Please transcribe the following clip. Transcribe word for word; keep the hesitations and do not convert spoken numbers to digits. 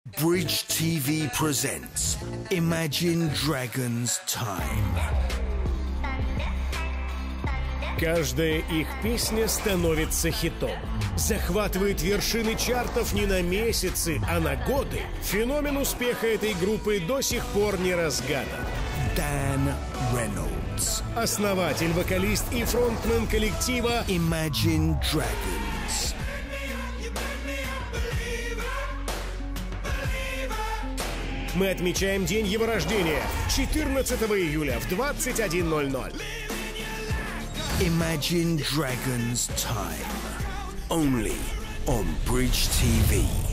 Bridge ти ви presents Imagine Dragons Time. Каждая их песня становится хитом. Захватывает вершины чартов не на месяцы, а на годы. Феномен успеха этой группы до сих пор не разгадан. Dan Reynolds, Основатель, вокалист и фронтмен коллектива Imagine Dragons. Мы отмечаем день его рождения четырнадцатого июля в двадцать один ноль ноль. Imagine Dragons Time. Only on Bridge ти ви.